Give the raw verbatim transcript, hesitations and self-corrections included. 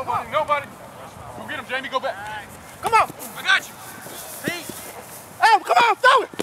Nobody, nobody. Go get him, Jamie. Go back. Come on. I got you. Pete. Oh, come on, throw it.